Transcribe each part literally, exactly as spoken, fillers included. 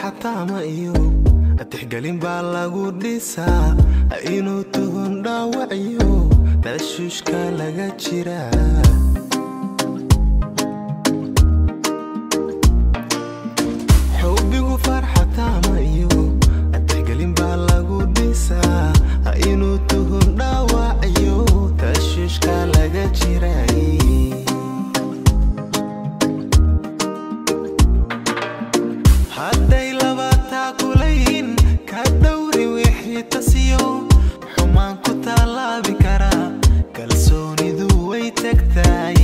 فرحة ما إيو أتحقلين بالاغو ديسا إنو تهون داوعيو تشوش كالاغا جيرا حبيغو فرحة ما إيو أتحقلين بالاغو ديسا إنو تهون داوعيو تشوش كالاغا جيرا hadday labataa kulayn ka dawri wixii tasiyo xumaan ku taalaabi karaa kalsoonidu way tagtaay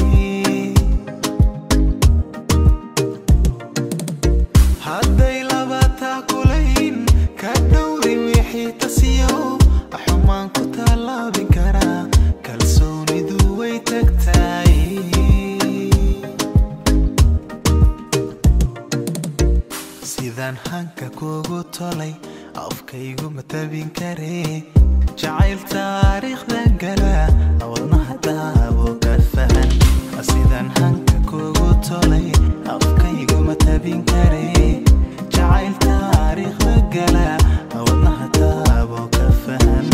hadday labataa kulayn ka dawri wixii tasiyo xumaan ku taalaabi karaa kalsoonidu way tagtaay sidaan hanka kuugu tolay afkaygu ma tabin karee jacayl taariikhda gala wadnaha daabo ka fahan sidaan hanka kuugu tolay afkaygu ma tabin karee jacayl taariikhda gala wadnaha daabo ka fahan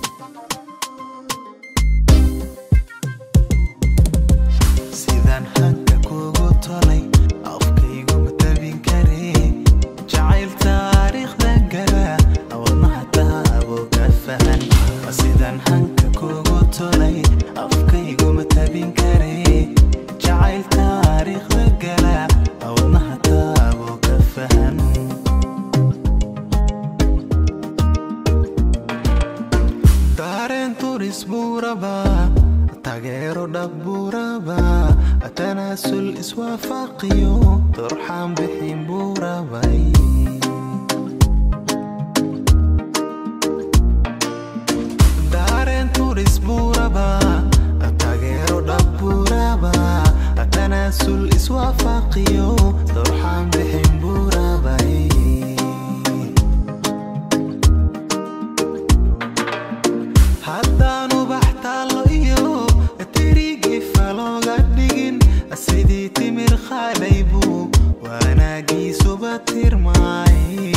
sidaan hanka kuugu tolay afkaygu ma tabin karee jacayl taariikhda gala wadnaha daabo ka fahan sidaan hanka kuugu tolay afkaygu ma tabin karee jacayl taariikhda gala wadnaha daabo ka fahan dareen turis buu rabaa taageero dhab buu rabaa tanaasul iswaafaqiyo turxaan bixin buu rabay dareen turis buu rabaa taageero dhab buu rabaa tanaasul iswaafaqiyo turxaan bixin buu rabay haddaanu baxtaalo iyo tirigi falooga dhigin sidii timir khaalaybu wanaagiisuba tirmaay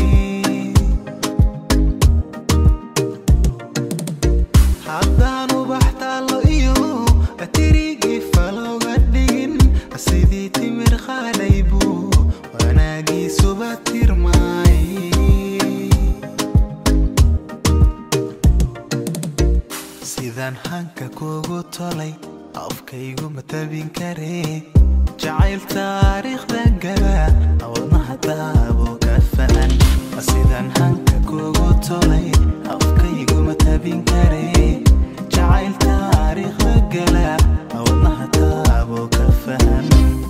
haddaanu baxtaalo iyo tirigi falooga dhigin sidii timir khaalaybu wanaagiisuba tirmaay sidaan hanka kuugu tolay afkaygu ma tabin karee jacayl taariikhda gala wadnaha daabo ka fahan sidaan hanka kuugu tolay afkaygu ma tabin karee jacayl taariikhda gala wadnaha daabo ka fahan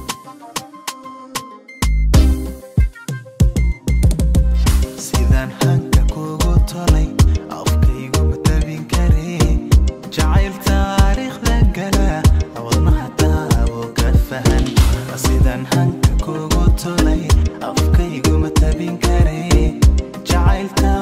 sidaan hanka kuugu tolay afkaygu ma tabin karee jacayl taariikhda gala wadnaha daabo ka fahan sidaan hanka kuugu tolay afkaygu ma tabin karee jacayl